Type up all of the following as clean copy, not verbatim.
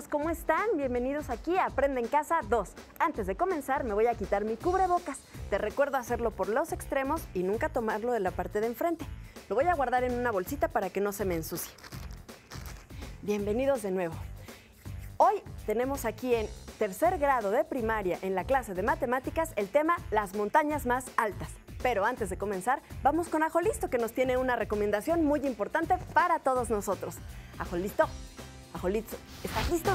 ¿cómo están? Bienvenidos aquí a Aprende en Casa 2. Antes de comenzar me voy a quitar mi cubrebocas. Te recuerdo hacerlo por los extremos y nunca tomarlo de la parte de enfrente. Lo voy a guardar en una bolsita para que no se me ensucie. Bienvenidos de nuevo. Hoy tenemos aquí en tercer grado de primaria en la clase de matemáticas el tema las montañas más altas. Pero antes de comenzar, vamos con Ajolisto, que nos tiene una recomendación muy importante para todos nosotros. Ajolisto, Ajolisto, ¿estás listo?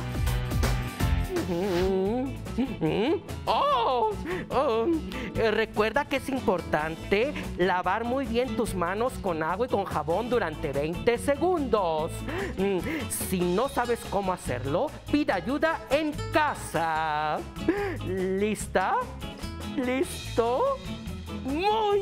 Recuerda que es importante lavar muy bien tus manos con agua y con jabón durante 20 segundos. Si no sabes cómo hacerlo, pide ayuda en casa. ¿Lista? ¿Listo? ¡Muy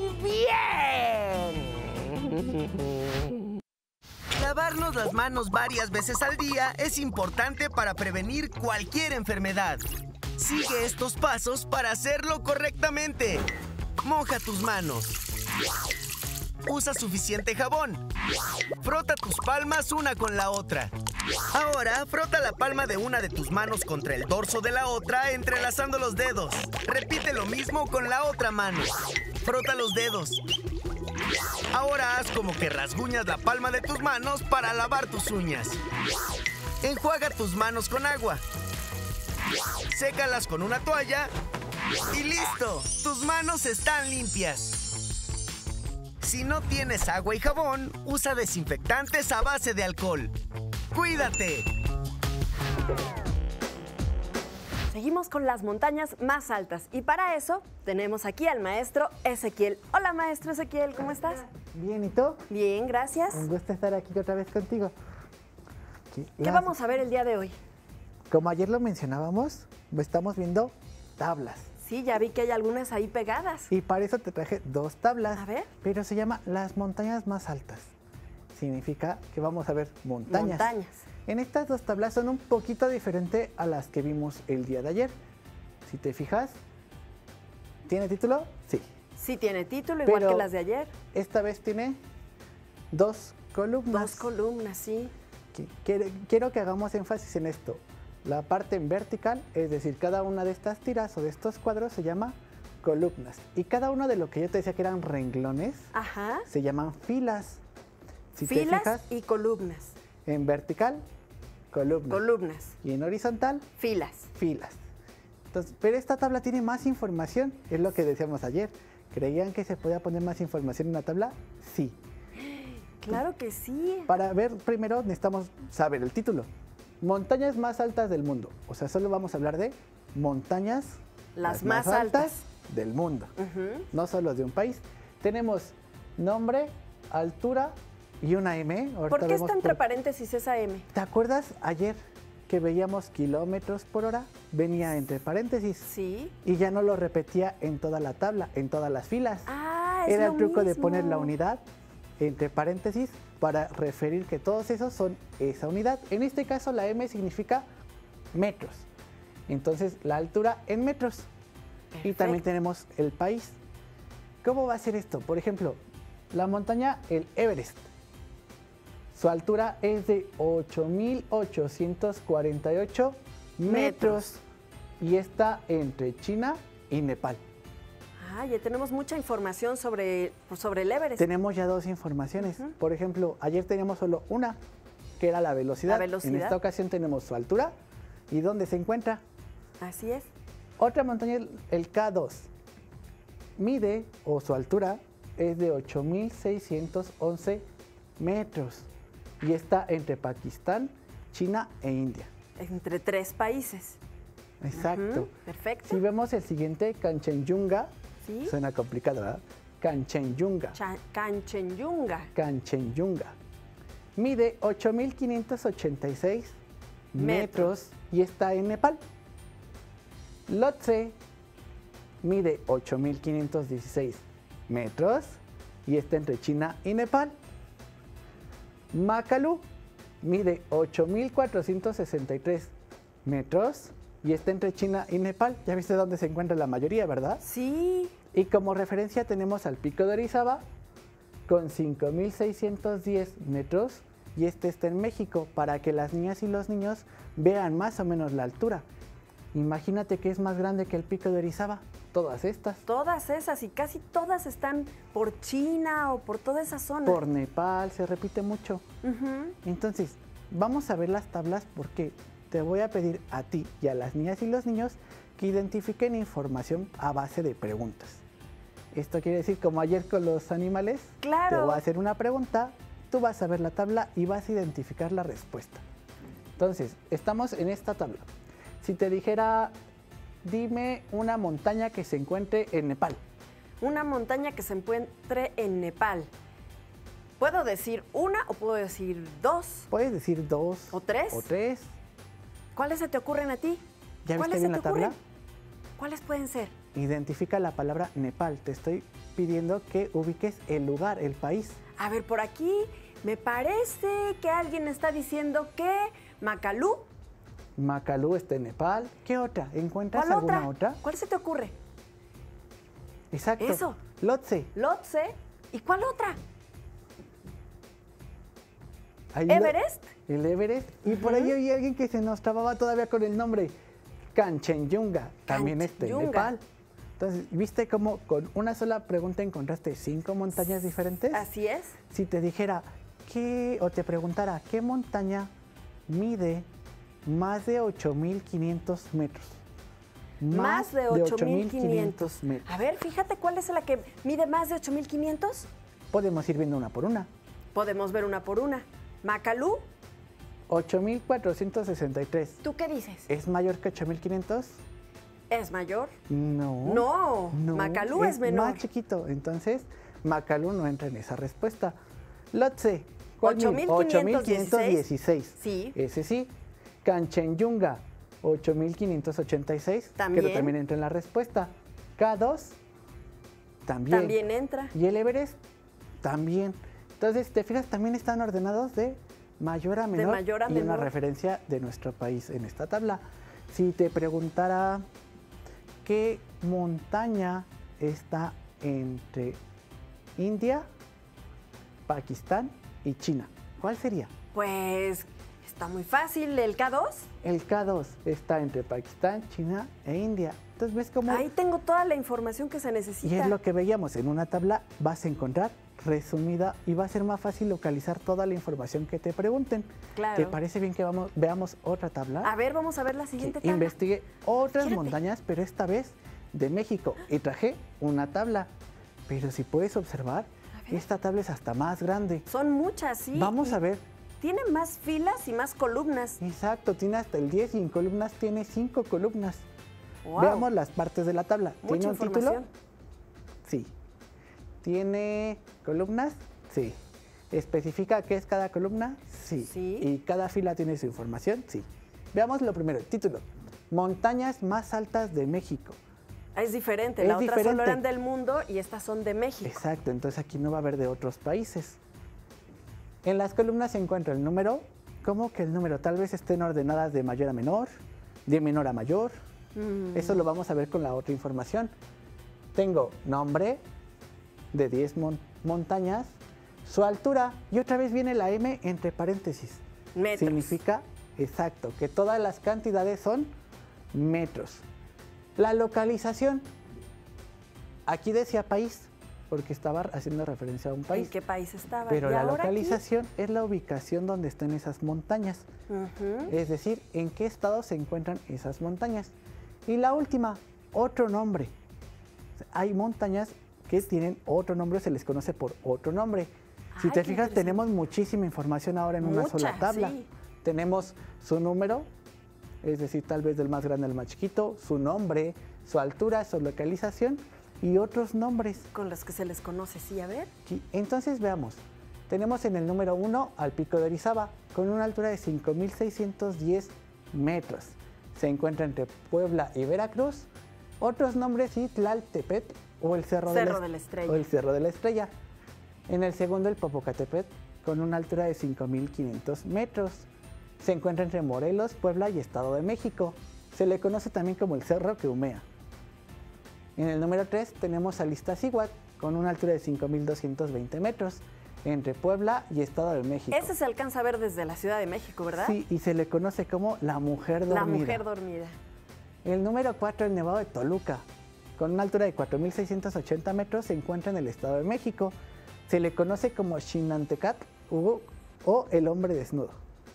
bien! Lavarnos las manos varias veces al día es importante para prevenir cualquier enfermedad. Sigue estos pasos para hacerlo correctamente. Moja tus manos. Usa suficiente jabón. Frota tus palmas una con la otra. Ahora, frota la palma de una de tus manos contra el dorso de la otra, entrelazando los dedos. Repite lo mismo con la otra mano. Frota los dedos. Ahora haz como que rasguñas la palma de tus manos para lavar tus uñas. Enjuaga tus manos con agua. Sécalas con una toalla. Y listo, tus manos están limpias. Si no tienes agua y jabón, usa desinfectantes a base de alcohol. ¡Cuídate! Seguimos con las montañas más altas y para eso tenemos aquí al maestro Ezequiel. Hola, maestro Ezequiel, ¿cómo estás? Bien, ¿y tú? Bien, gracias. Un gusto estar aquí otra vez contigo. ¿Qué vamos a ver el día de hoy? Como ayer lo mencionábamos, estamos viendo tablas. Sí, ya vi que hay algunas ahí pegadas. Y para eso te traje dos tablas. A ver. Pero se llama las montañas más altas. Significa que vamos a ver montañas. Montañas. En estas dos tablas son un poquito diferentes a las que vimos el día de ayer. Si te fijas, ¿tiene título? Sí. Sí, tiene título, igual que las de ayer. Esta vez tiene dos columnas. Dos columnas, sí. Quiero que hagamos énfasis en esto. La parte en vertical, es decir, cada una de estas tiras o de estos cuadros se llama columnas. Y cada uno de lo que yo te decía que eran renglones, Ajá. se llaman filas. Si Filas te fijas, y columnas. en vertical, columnas. Columnas. Y en horizontal, Filas. filas. Entonces, pero esta tabla tiene más información, es lo que decíamos ayer. ¿Creían que se podía poner más información en una tabla? Sí. Claro que sí. Para ver primero necesitamos saber el título. Montañas más altas del mundo. O sea, solo vamos a hablar de montañas Las más altas del mundo. Ujú. No solo de un país. Tenemos nombre, altura y una M. ¿Por qué está entre paréntesis esa M? ¿Te acuerdas ayer que veíamos kilómetros por hora? Venía entre paréntesis. Sí. Y ya no lo repetía en toda la tabla, en todas las filas. Ah, es Era lo el truco de mismo. poner la unidad entre paréntesis para referir que todos esos son esa unidad. En este caso la M significa metros. Entonces la altura en metros. Y también Perfecto. tenemos el país. ¿Cómo va a ser esto? Por ejemplo, la montaña, el Everest. Su altura es de 8.848 metros. Y está entre China y Nepal. Ah, ya tenemos mucha información sobre el Everest. Tenemos ya dos informaciones. Por ejemplo, ayer teníamos solo una, que era la velocidad. La velocidad. En esta ocasión tenemos su altura y dónde se encuentra. Así es. Otra montaña, el K2, mide, o su altura, es de 8.611 metros. Y está entre Pakistán, China e India. Entre 3 países. Exacto. Ujú, perfecto. Si vemos el siguiente, Kanchenjunga, Sí. suena complicado, ¿verdad? Kanchenjunga. Kanchenjunga. Kanchenjunga. Mide 8.586 metros y está en Nepal. Lhotse mide 8.516 metros y está entre China y Nepal. Makalu mide 8.463 metros y está entre China y Nepal. Ya viste dónde se encuentra la mayoría, ¿verdad? Sí. Y como referencia tenemos al Pico de Orizaba con 5.610 metros y este está en México, para que las niñas y los niños vean más o menos la altura. Imagínate que es más grande que el Pico de Orizaba, todas estas. Todas esas y casi todas están por China o por toda esa zona. Por Nepal, se repite mucho. Ujú. Entonces, vamos a ver las tablas porque te voy a pedir a ti y a las niñas y los niños que identifiquen información a base de preguntas. Esto quiere decir, como ayer con los animales, Claro. te voy a hacer una pregunta, tú vas a ver la tabla y vas a identificar la respuesta. Entonces, estamos en esta tabla. Si te dijera, dime una montaña que se encuentre en Nepal. Una montaña que se encuentre en Nepal. ¿Puedo decir una o puedo decir dos? Puedes decir 2 ¿O tres? o 3. ¿Cuáles se te ocurren a ti? ¿Ya viste ¿Cuáles bien se la te tabla? ocurren? ¿Cuáles pueden ser? Identifica la palabra Nepal. Te estoy pidiendo que ubiques el lugar, el país. A ver, por aquí me parece que alguien está diciendo que Macalú. Macalú está en Nepal. ¿Qué otra? ¿Encuentras ¿Cuál alguna otra? ¿Cuál se te ocurre? Exacto. Eso. Lhotse. Lhotse. ¿Y cuál otra? Ahí ¿Everest? El Everest. Y por ahí hay alguien que se nos trababa todavía con el nombre. Kanchenjunga. También está en Kanchenjunga. Nepal. Entonces, ¿viste cómo con una sola pregunta encontraste 5 montañas diferentes? Así es. Si te dijera, o te preguntara, ¿qué montaña mide más de 8.500 metros? Más de 8.500 metros. A ver, fíjate cuál es la que mide más de 8.500. Podemos ir viendo una por una. Podemos ver una por una. Macalú, 8.463. ¿tú qué dices? ¿Es mayor que 8.500? ¿Es mayor? No. No, Macalú es menor. Más chiquito. Entonces, Macalú no entra en esa respuesta. Lhotse, ¿cuál mide? 8.516. Sí. Ese sí. Kanchenjunga, 8.586. También. Que también entra en la respuesta. K2, también. También entra. Y el Everest, también. Entonces, te fijas, también están ordenados de mayor a menor. mayor a y una menor. referencia de nuestro país en esta tabla. Si te preguntara qué montaña está entre India, Pakistán y China, ¿cuál sería? Pues está muy fácil. ¿El K2? El K2 está entre Pakistán, China e India. Entonces, ¿ves cómo? Ahí tengo toda la información que se necesita. Y es lo que veíamos en una tabla, vas a encontrar resumida y va a ser más fácil localizar toda la información que te pregunten. Claro. ¿Te parece bien que veamos otra tabla? A ver, vamos a ver la Que siguiente tabla. investigue otras Fíjate. montañas, pero esta vez de México. Y traje una tabla. Pero si puedes observar, A ver. esta tabla es hasta más grande. Son muchas, sí. Vamos y a ver. Tiene más filas y más columnas. Exacto, tiene hasta el 10 y en columnas tiene 5 columnas. Wow. Veamos las partes de la tabla. Mucha ¿Tiene un título? información. Sí. ¿Tiene columnas? Sí. ¿Especifica qué es cada columna? Sí. Sí. ¿Y cada fila tiene su información? Sí. Veamos lo primero, el título. Montañas más altas de México. Es diferente. Es La otra solo diferente. eran del mundo y estas son de México. Exacto, entonces aquí no va a haber de otros países. En las columnas se encuentra el número. ¿Cómo que el número? Tal vez estén ordenadas de mayor a menor, de menor a mayor. Eso lo vamos a ver con la otra información. Tengo nombre de 10 montañas, su altura y otra vez viene la M entre paréntesis. Metros. Significa, exacto, que todas las cantidades son metros. La localización, aquí decía país, porque estaba haciendo referencia a un país. ¿En qué país estaba? Pero ¿Y la ahora aquí? localización es la ubicación donde están esas montañas. Ujú. Es decir, en qué estado se encuentran esas montañas. Y la última, otro nombre. Hay montañas que tienen otro nombre, se les conoce por otro nombre. Si Ay, te qué fijas, interesante. tenemos muchísima información ahora en una Mucha, sola tabla. sí. Tenemos su número, es decir, tal vez del más grande al más chiquito, su nombre, su altura, su localización y otros nombres. Con los que se les conoce, sí, a ver. Sí, entonces veamos. Tenemos en el número 1 al Pico de Orizaba, con una altura de 5.610 metros. Se encuentra entre Puebla y Veracruz. Otros nombres, sí, Tlaltepetl o el Cerro, Cerro de la Estrella. O el Cerro de la Estrella. En el segundo, el Popocatépetl, con una altura de 5.500 metros. Se encuentra entre Morelos, Puebla y Estado de México. Se le conoce también como el Cerro que humea. En el número 3 tenemos al Iztaccíhuatl, con una altura de 5.220 metros. entre Puebla y Estado de México. Ese se alcanza a ver desde la Ciudad de México, ¿verdad? Sí, y se le conoce como la mujer dormida. La mujer dormida. El número 4, el Nevado de Toluca, con una altura de 4.680 metros, se encuentra en el Estado de México. Se le conoce como Xinantecat o el hombre desnudo.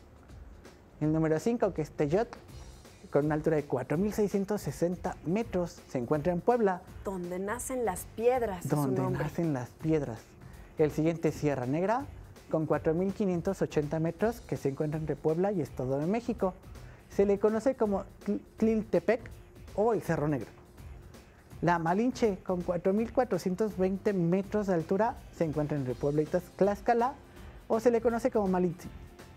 El número 5, que es Teyot, con una altura de 4.660 metros, se encuentra en Puebla. Donde nacen las piedras, es su Donde nombre. nacen las piedras. El siguiente es Sierra Negra, con 4.580 metros, que se encuentra entre Puebla y Estado de México. Se le conoce como Tliltepec o el Cerro Negro. La Malinche, con 4.420 metros de altura, se encuentra entre Puebla y Tlaxcala, o se le conoce como Malinche.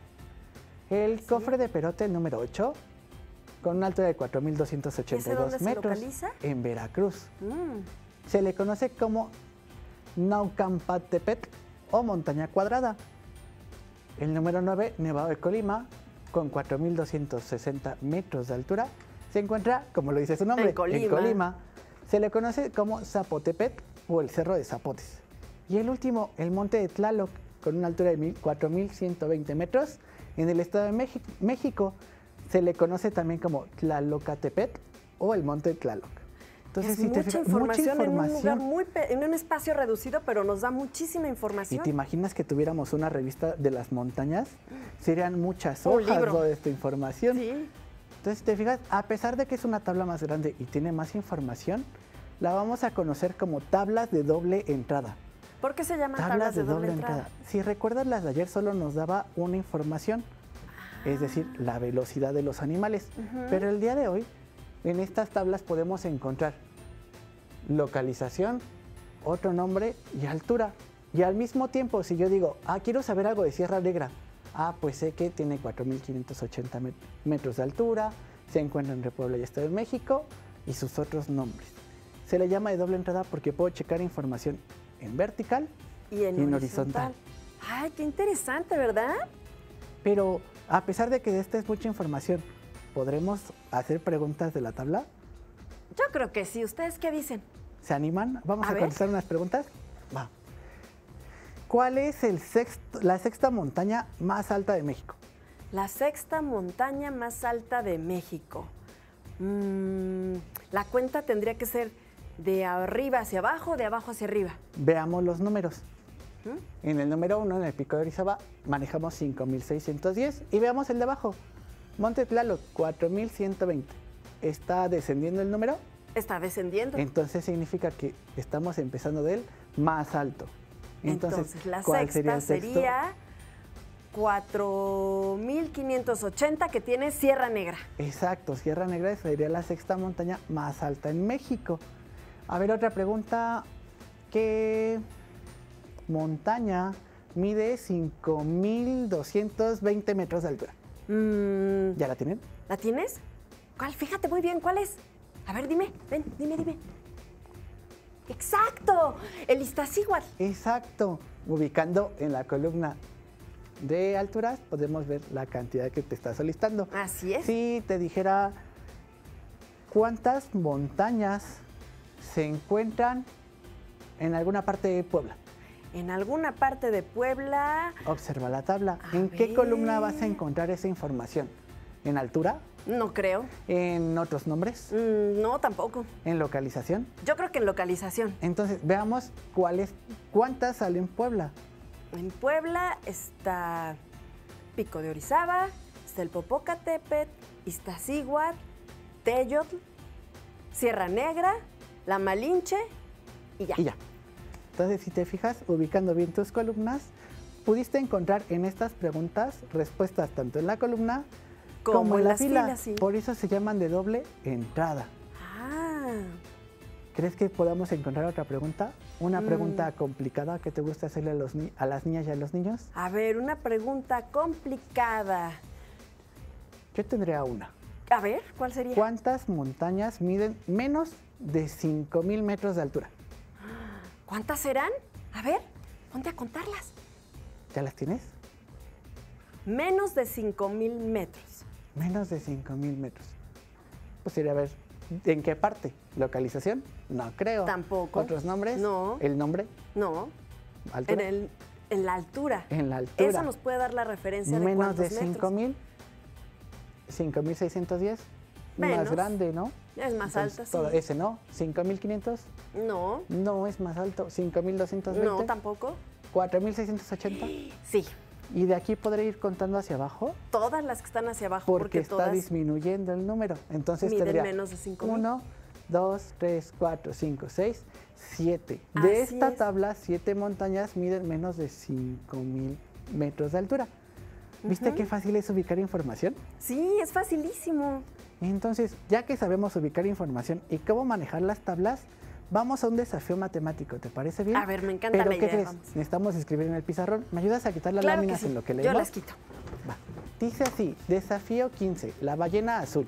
El Cofre de Perote, el número 8, con una altura de ¿Ese dónde 4.282 se metros, localiza? en Veracruz. Mm. Se le conoce como Naucampatepet o montaña cuadrada. El número 9, Nevado de Colima, con 4.260 metros de altura, se encuentra, como lo dice su nombre, En Colima. Se le conoce como Zapotepet o el Cerro de Zapotes. Y el último, el Monte de Tlaloc, con una altura de 4.120 metros, en el Estado de México. Se le conoce también como Tlalocatepet o el Monte de Tlaloc. Entonces, Es si te mucha fijas, información en un lugar en un espacio reducido, pero nos da muchísima ¿Y información. te imaginas que tuviéramos una revista de las montañas? Serían muchas Un hojas libro. de esta información. Sí. Entonces, si te fijas, a pesar de que es una tabla más grande y tiene más información, la vamos a conocer como tablas de doble entrada. ¿Por qué se llaman tablas de doble entrada? Si recuerdas, las de ayer solo nos daba una información, es decir, la velocidad de los animales. Pero el día de hoy, en estas tablas podemos encontrar localización, otro nombre y altura. Y al mismo tiempo, si yo digo, quiero saber algo de Sierra Negra, pues sé que tiene 4.580 metros de altura, se encuentra entre Puebla y Estado de México y sus otros nombres. Se le llama de doble entrada porque puedo checar información en vertical Y en horizontal. Ay, qué interesante, ¿verdad? Pero a pesar de que esta es mucha información, ¿podremos hacer preguntas de la tabla? Yo creo que sí. ¿Ustedes qué dicen? ¿Se animan? ¿Vamos A a ver. contestar unas preguntas? Va. ¿Cuál es la sexta montaña más alta de México? La sexta montaña más alta de México. La cuenta tendría que ser de arriba hacia abajo, de abajo hacia arriba. Veamos los números. En el número 1, en el Pico de Orizaba, manejamos 5.610 y veamos el de abajo. Monte Tlaloc, 4.120. ¿Está descendiendo el número? Está descendiendo. Entonces significa que estamos empezando del más alto. Entonces, la ¿cuál sexta sería el sexto? sería 4.580, que tiene Sierra Negra. Exacto, Sierra Negra sería la sexta montaña más alta en México. A ver, otra pregunta. ¿Qué montaña mide 5.220 metros de altura? ¿Ya la tienen? ¿La tienes? ¿Cuál? Fíjate muy bien, ¿cuál es? A ver, dime, ven, dime. ¡Exacto! El Iztaccíhuatl. Exacto. Ubicando en la columna de alturas, podemos ver la cantidad que te está solicitando. Así es. Si te dijera cuántas montañas se encuentran en alguna parte de Puebla. En alguna parte de Puebla. Observa la tabla. A ¿En qué ver. columna vas a encontrar esa información? ¿En altura? No creo. ¿En otros nombres? No, tampoco. ¿En localización? Yo creo que en localización. Entonces, veamos cuántas salen en Puebla. En Puebla está Pico de Orizaba, está el Popocatépetl, Iztaccíhuatl, Teyotl, Sierra Negra, la Malinche y ya. Y ya. Entonces, si te fijas, ubicando bien tus columnas, pudiste encontrar en estas preguntas respuestas tanto en la columna como en la las fila. filas, sí. Por eso se llaman de doble entrada. Ah, ¿Crees que podamos encontrar otra pregunta? ¿Una pregunta complicada que te gusta hacerle a las niñas y a los niños? a ver, una pregunta complicada. Yo tendría una. A ver, ¿cuál sería? ¿Cuántas montañas miden menos de 5.000 metros de altura? ¿Cuántas serán? A ver, ponte a contarlas. ¿Ya las tienes? Menos de 5.000 metros. Menos de 5.000 metros. Pues sería a ver, ¿en qué parte? ¿Localización? No creo. Tampoco. ¿Otros nombres? No. ¿El nombre? No, ¿Altura? en el En la altura. En la altura. Eso nos puede dar la referencia de Menos de cuántos metros. 5,000. 5,610. Más Menos. grande, ¿no? Es más alta, sí. Ese no. 5,500. No, No es más alto. 5,220. no, tampoco. 4,680. Sí, Y de aquí podré ir contando hacia abajo todas las que están hacia abajo, porque porque está todas disminuyendo el número. Entonces miden tendría menos de 5,000. 1, 2, 3, 4, 5, 6, 7. Así De esta es. tabla, 7 montañas miden menos de 5,000 metros de altura. ¿Viste qué fácil es ubicar información? Sí, es facilísimo. Entonces, ya que sabemos ubicar información y cómo manejar las tablas, vamos a un desafío matemático. ¿Te parece bien? A ver, me encanta Pero la ¿qué idea, crees? vamos. Necesitamos escribir en el pizarrón. ¿Me ayudas a quitar las Claro que láminas sí. en lo que Yo leemos? las quito. Va. Dice así, desafío 15, la ballena azul.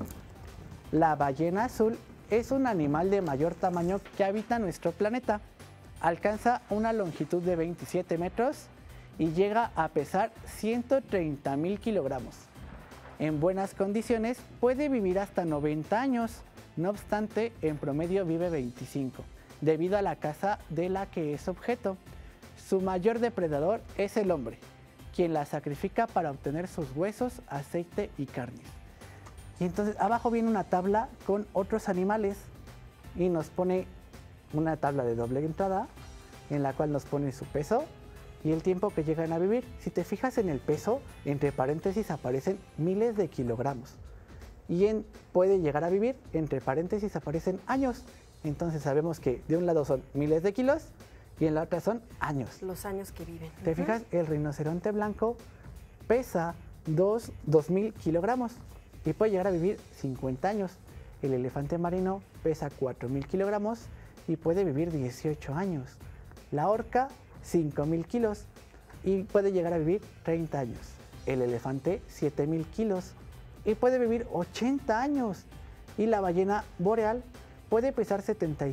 La ballena azul es un animal de mayor tamaño que habita nuestro planeta. Alcanza una longitud de 27 metros y llega a pesar 130,000 kilogramos. En buenas condiciones puede vivir hasta 90 años, no obstante, en promedio vive 25, debido a la caza de la que es objeto. Su mayor depredador es el hombre, quien la sacrifica para obtener sus huesos, aceite y carnes. Y entonces abajo viene una tabla con otros animales y nos pone una tabla de doble entrada en la cual nos pone su peso y el tiempo que llegan a vivir. Si te fijas en el peso, entre paréntesis aparecen miles de kilogramos. Y en puede llegar a vivir, entre paréntesis aparecen años. Entonces sabemos que de un lado son miles de kilos y en la otra son años. Los años que viven. ¿Te fijas? El rinoceronte blanco pesa 2,000 kilogramos y puede llegar a vivir 50 años. El elefante marino pesa 4,000 kilogramos y puede vivir 18 años. La orca, 5,000 kilos y puede llegar a vivir 30 años. El elefante, 7,000 kilos y puede vivir 80 años. Y la ballena boreal puede pesar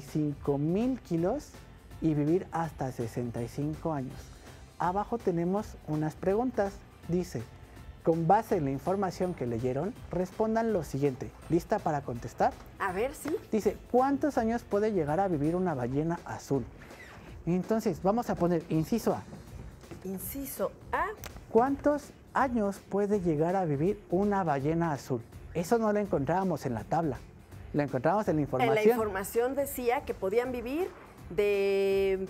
75,000 kilos y vivir hasta 65 años. Abajo tenemos unas preguntas. Dice, con base en la información que leyeron, respondan lo siguiente. ¿Lista para contestar? A ver, sí. Dice, ¿cuántos años puede llegar a vivir una ballena azul? Entonces, vamos a poner inciso A. Inciso A. ¿Cuántos años puede llegar a vivir una ballena azul? Eso no lo encontrábamos en la tabla. Lo encontramos en la información. En la información decía que podían vivir de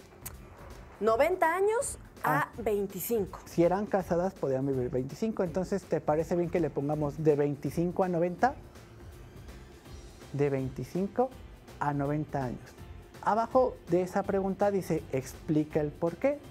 90 años a 25. Si eran casadas, podían vivir 25. Entonces, ¿te parece bien que le pongamos de 25 a 90? De 25 a 90 años. Abajo de esa pregunta dice, explica el por qué.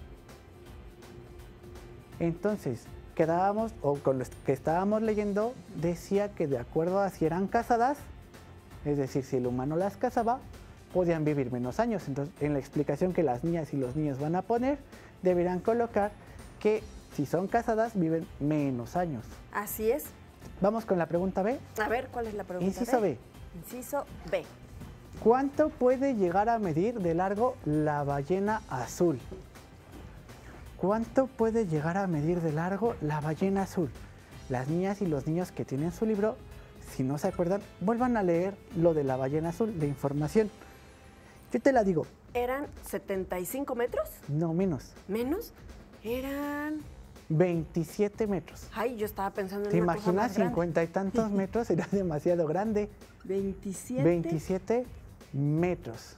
Entonces, quedábamos, o con los que estábamos leyendo, decía que de acuerdo a si eran casadas, es decir, si el humano las cazaba, podían vivir menos años. Entonces, en la explicación que las niñas y los niños van a poner, deberán colocar que si son casadas, viven menos años. Así es. Vamos con la pregunta B. A ver, ¿cuál es la pregunta? Inciso B. Inciso B. ¿Cuánto puede llegar a medir de largo la ballena azul? ¿Cuánto puede llegar a medir de largo la ballena azul? Las niñas y los niños que tienen su libro, si no se acuerdan, vuelvan a leer lo de la ballena azul, la información. Yo te la digo. ¿Eran 75 metros? No, menos. ¿Menos? Eran... 27 metros. Ay, yo estaba pensando en ¿Te una cosa imaginas más grande. 50 y tantos metros? Era demasiado grande. 27. 27 metros.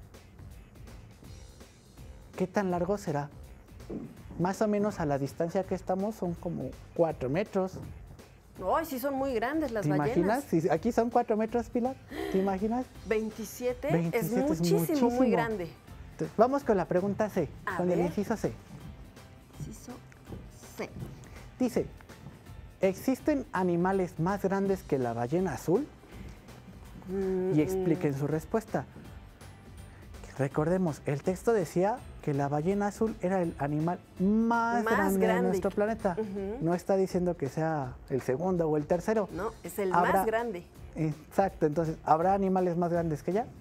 ¿Qué tan largo será? Más o menos a la distancia que estamos son como 4 metros. Ay, sí son muy grandes las ¿Te ballenas. imaginas? Si aquí son 4 metros, Pilar. ¿Te imaginas? 27, 27 es es muchísimo, muy muchísimo. grande. Entonces, vamos con la pregunta C, A con el ver. inciso C. Inciso C. Dice, ¿existen animales más grandes que la ballena azul? Y expliquen su respuesta. Recordemos, el texto decía que la ballena azul era el animal más grande de nuestro planeta. No está diciendo que sea el segundo o el tercero. No, es el Habrá- más grande. Exacto, entonces, ¿habrá animales más grandes que ella?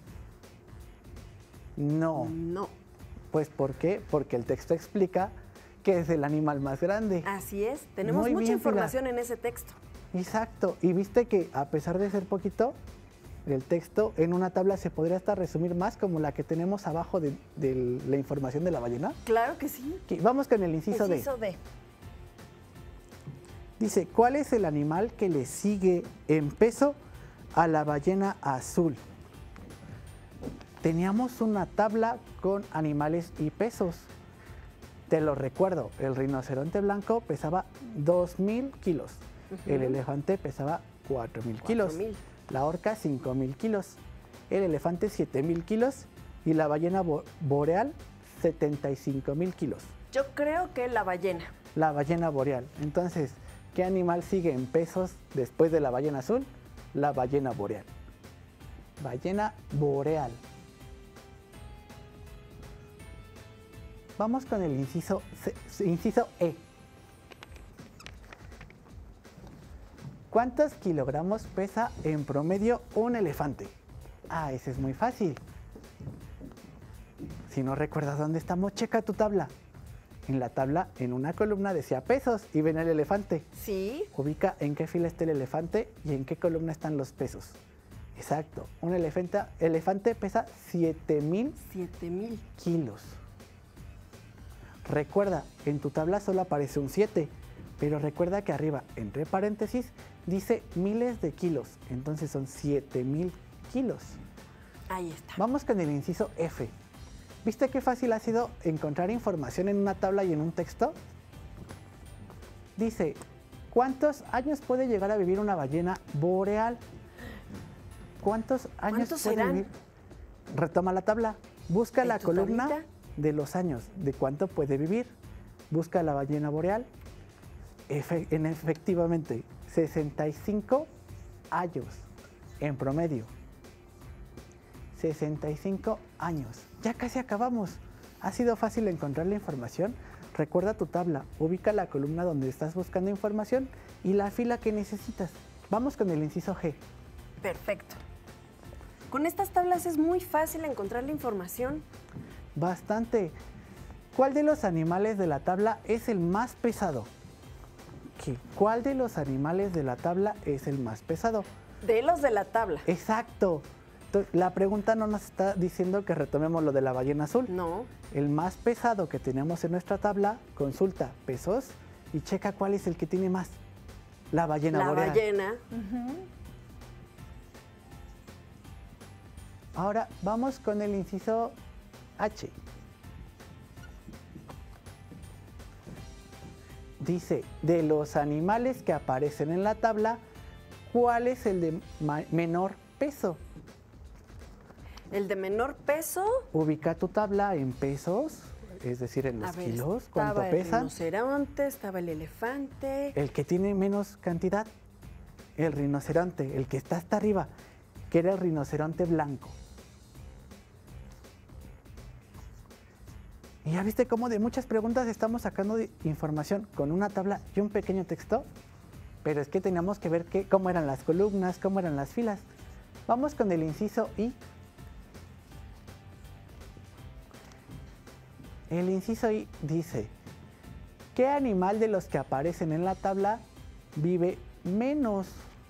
No. No. Pues, ¿por qué? Porque el texto explica que es el animal más grande. Así es. Tenemos Muy mucha bien, información en ese texto. Exacto. Y viste que a pesar de ser poquito, el texto en una tabla se podría hasta resumir más como la que tenemos abajo de la información de la ballena. Claro que sí. Ok, vamos con el inciso D. Inciso D. Dice, ¿cuál es el animal que le sigue en peso a la ballena azul? Teníamos una tabla con animales y pesos. Te lo recuerdo, el rinoceronte blanco pesaba 2.000 kilos. El elefante pesaba 4.000 kilos. 4.000. La orca 5.000 kilos. El elefante 7.000 kilos. Y la ballena boreal 75.000 kilos. Yo creo que la ballena. La ballena boreal. Entonces, ¿qué animal sigue en pesos después de la ballena azul? La ballena boreal. Ballena boreal. Vamos con el inciso E. ¿Cuántos kilogramos pesa en promedio un elefante? Ah, ese es muy fácil. Si no recuerdas dónde estamos, checa tu tabla. En la tabla, en una columna decía pesos y ven el elefante. Sí. Ubica en qué fila está el elefante y en qué columna están los pesos. Exacto. Un elefante pesa 7.000 7.000. kilos. Recuerda, en tu tabla solo aparece un 7, pero recuerda que arriba, entre paréntesis, dice miles de kilos. Entonces son 7.000 kilos. Ahí está. Vamos con el inciso F. ¿Viste qué fácil ha sido encontrar información en una tabla y en un texto? Dice, ¿cuántos años puede llegar a vivir una ballena boreal? ¿Cuántos años ¿Cuántos puede serán? vivir? Retoma la tabla. Busca ¿En la tu columna tablita? de los años, de cuánto puede vivir. Busca la ballena boreal. Efectivamente, 65 años en promedio. 65 años. Ya casi acabamos. ¿Ha sido fácil encontrar la información? Recuerda tu tabla, ubica la columna donde estás buscando información y la fila que necesitas. Vamos con el inciso G. Perfecto. Con estas tablas es muy fácil encontrar la información. Bastante. ¿Cuál de los animales de la tabla es el más pesado? ¿Qué? ¿Cuál de los animales de la tabla es el más pesado? De los de la tabla. Exacto. La pregunta no nos está diciendo que retomemos lo de la ballena azul. No. El más pesado que tenemos en nuestra tabla, consulta pesos y checa cuál es el que tiene más. La ballena La boreal. ballena. Ahora vamos con el inciso H. Dice, de los animales que aparecen en la tabla, ¿cuál es el de menor peso? El de menor peso. Ubica tu tabla en pesos, es decir, en los A ver, kilos, cuánto estaba el pesan. rinoceronte, estaba el elefante. El que tiene menos cantidad, el rinoceronte, el que está hasta arriba, que era el rinoceronte blanco. Y ya viste cómo de muchas preguntas estamos sacando información con una tabla y un pequeño texto, pero es que teníamos que ver cómo eran las columnas, cómo eran las filas. Vamos con el inciso I. El inciso I dice, ¿qué animal de los que aparecen en la tabla vive menos?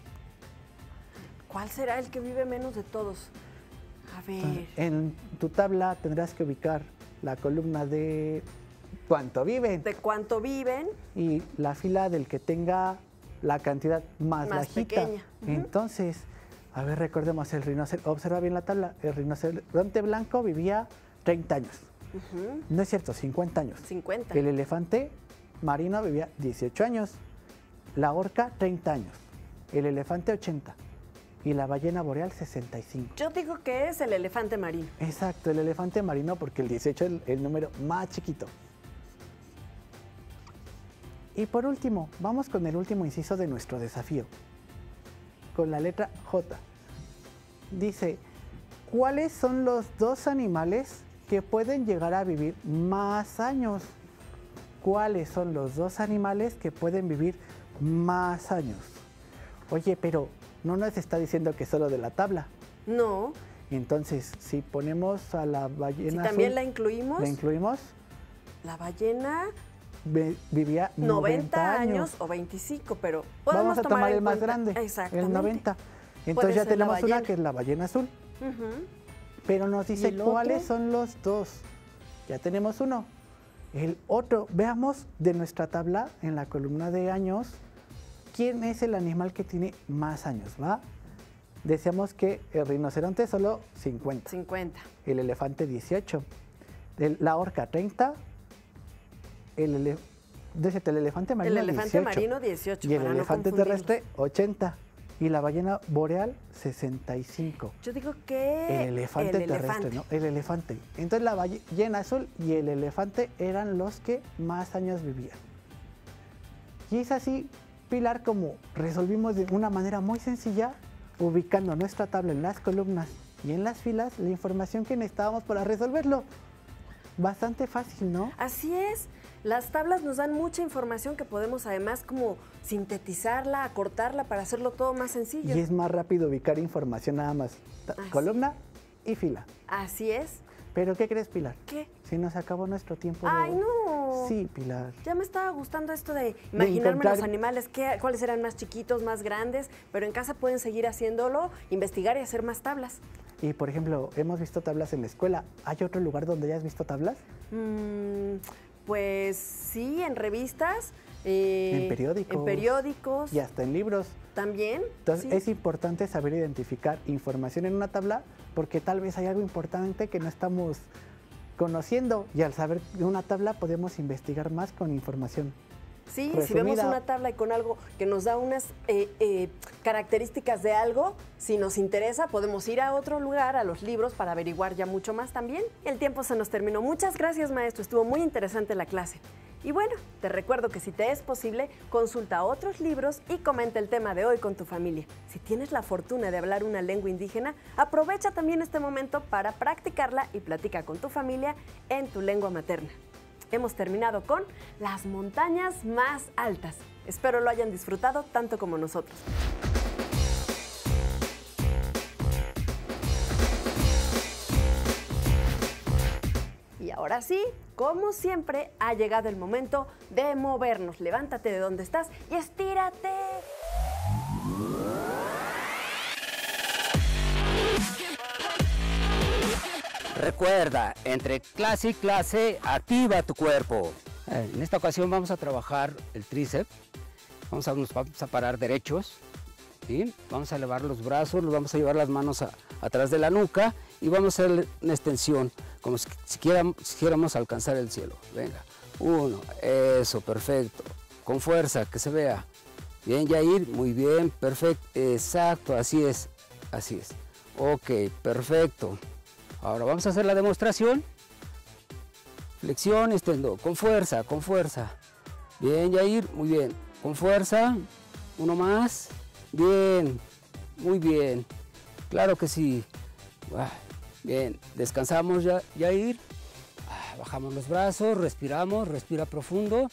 ¿Cuál será el que vive menos de todos? A ver. En tu tabla tendrás que ubicar la columna de cuánto viven ¿De cuánto viven? y la fila del que tenga la cantidad más bajita. pequeña. Ujú. Entonces, a ver, recordemos, el rinoceronte, observa bien la tabla, el rinoceronte blanco vivía 30 años. Ujú. No es cierto, 50 años. 50. El elefante marino vivía 18 años, la orca 30 años, el elefante 80 y la ballena boreal 65. Yo digo que es el elefante marino. Exacto, el elefante marino porque el 18 es el número más chiquito. Y por último, vamos con el último inciso de nuestro desafío, con la letra J. Dice, ¿cuáles son los dos animales que pueden llegar a vivir más años? ¿Cuáles son los dos animales que pueden vivir más años? Oye, pero no nos está diciendo que solo de la tabla. No. Entonces, si ponemos a la Si ballena también azul, la incluimos, la incluimos, la ballena vivía 90 años o 25, pero podemos Vamos a tomar en el más cuenta- grande, Exactamente. el 90. Entonces ya ser la tenemos una ballena. que es la ballena azul. Ujú. Pero nos dice el cuáles otro? son los dos. Ya tenemos uno. El otro, veamos de nuestra tabla en la columna de años, quién es el animal que tiene más años, ¿va? Decíamos que el rinoceronte solo 50, 50. el elefante 18, la orca 30, el elefante marino El elefante 18, marino 18. y el para no elefante confundirlos. terrestre 80 y la ballena boreal 65. Yo digo que El elefante el terrestre, elefante. ¿no? El elefante. Entonces la ballena azul y el elefante eran los que más años vivían. Y es así, Pilar, como resolvimos de una manera muy sencilla, ubicando nuestra tabla en las columnas y en las filas, la información que necesitábamos para resolverlo. Bastante fácil, ¿no? Así es. Las tablas nos dan mucha información que podemos además como sintetizarla, acortarla para hacerlo todo más sencillo. Y es más rápido ubicar información nada más. Así. Columna y fila. Así es. Pero ¿qué crees, Pilar? ¿Qué? Si nos acabó nuestro tiempo. ¡Ay, no! Sí, Pilar. Ya me estaba gustando esto de imaginarme encontrar- los animales, cuáles eran más chiquitos, más grandes, pero en casa pueden seguir haciéndolo, investigar y hacer más tablas. Y por ejemplo, hemos visto tablas en la escuela. ¿Hay otro lugar donde hayas visto tablas? Pues sí, en revistas. En periódicos. En periódicos. Y hasta en libros. También. Entonces sí. es importante saber identificar información en una tabla porque tal vez hay algo importante que no estamos conociendo y al saber de una tabla podemos investigar más con información. Sí, si resumida. vemos una tabla y con algo que nos da unas características de algo, si nos interesa, podemos ir a otro lugar, a los libros, para averiguar ya mucho más también. El tiempo se nos terminó. Muchas gracias, maestro. Estuvo muy interesante la clase. Y bueno, te recuerdo que si te es posible, consulta otros libros y comenta el tema de hoy con tu familia. Si tienes la fortuna de hablar una lengua indígena, aprovecha también este momento para practicarla y platica con tu familia en tu lengua materna. Hemos terminado con las montañas más altas. Espero lo hayan disfrutado tanto como nosotros. Y ahora sí, como siempre, ha llegado el momento de movernos. Levántate de donde estás y estírate. Recuerda, entre clase y clase, activa tu cuerpo. En esta ocasión vamos a trabajar el tríceps. Nos vamos a parar derechos. ¿Sí? Vamos a elevar los brazos, nos vamos a llevar las manos atrás de la nuca y vamos a hacer una extensión, como si quisiéramos alcanzar el cielo. Venga, 1, eso, perfecto. Con fuerza, que se vea. Bien, Yair, muy bien, perfecto, exacto, así es, así es. Ok, perfecto. Ahora vamos a hacer la demostración. Flexión, extendo, con fuerza, con fuerza. Bien, Yair, muy bien. Con fuerza, uno más. Bien, muy bien. Claro que sí. Bien, descansamos, Yair. Bajamos los brazos, respiramos, respira profundo.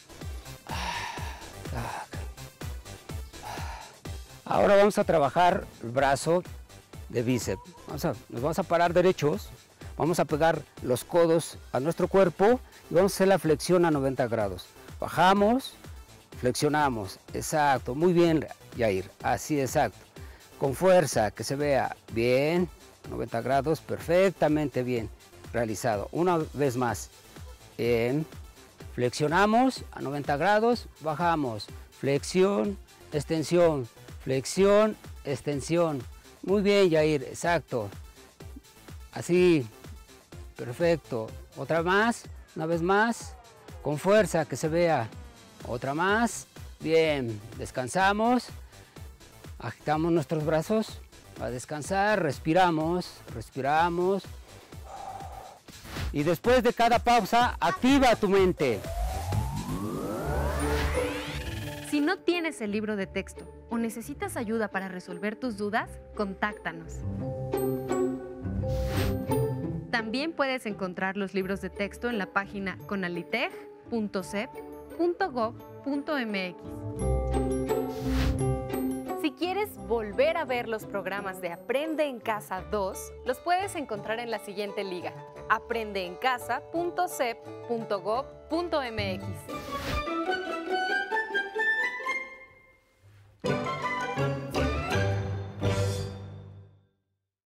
Ahora vamos a trabajar el brazo de bíceps. Nos vamos a parar derechos, vamos a pegar los codos a nuestro cuerpo y vamos a hacer la flexión a 90 grados. Bajamos, flexionamos, exacto, muy bien, Yair, así exacto. Con fuerza, que se vea bien, 90 grados, perfectamente bien realizado. Una vez más, bien, flexionamos a 90 grados, bajamos, flexión, extensión, flexión, extensión. Muy bien, Yair, exacto. Así, perfecto. Otra más, una vez más, con fuerza, que se vea. Otra más, bien. Descansamos, agitamos nuestros brazos a descansar, respiramos, respiramos. Y después de cada pausa, activa tu mente. Si no tienes el libro de texto o necesitas ayuda para resolver tus dudas, contáctanos. También puedes encontrar los libros de texto en la página conalitej.cep.gov.mx. Si quieres volver a ver los programas de Aprende en Casa 2, los puedes encontrar en la siguiente liga: aprendeencasa.cep.gov.mx.